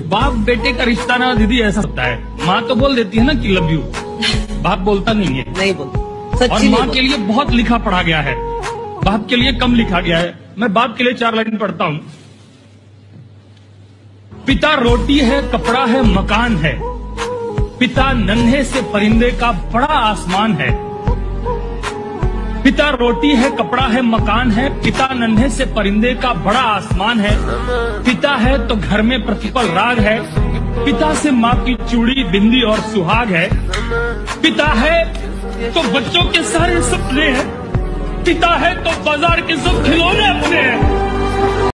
बाप बेटे का रिश्ता ना दीदी ऐसा होता है, माँ तो बोल देती है ना कि लव यू, बाप बोलता नहीं है। नहीं बोलता, और माँ के लिए बहुत लिखा पढ़ा गया है, बाप के लिए कम लिखा गया है। मैं बाप के लिए 4 लाइन पढ़ता हूँ। पिता रोटी है, कपड़ा है, मकान है, पिता नन्हे से परिंदे का बड़ा आसमान है। पिता रोटी है, कपड़ा है, मकान है, पिता नन्हे से परिंदे का बड़ा आसमान है। पिता है तो घर में प्रतिपल राग है, पिता से माँ की चूड़ी, बिंदी और सुहाग है। पिता है तो बच्चों के सारे सपने हैं, पिता है तो बाजार के सब खिलौने अपने हैं।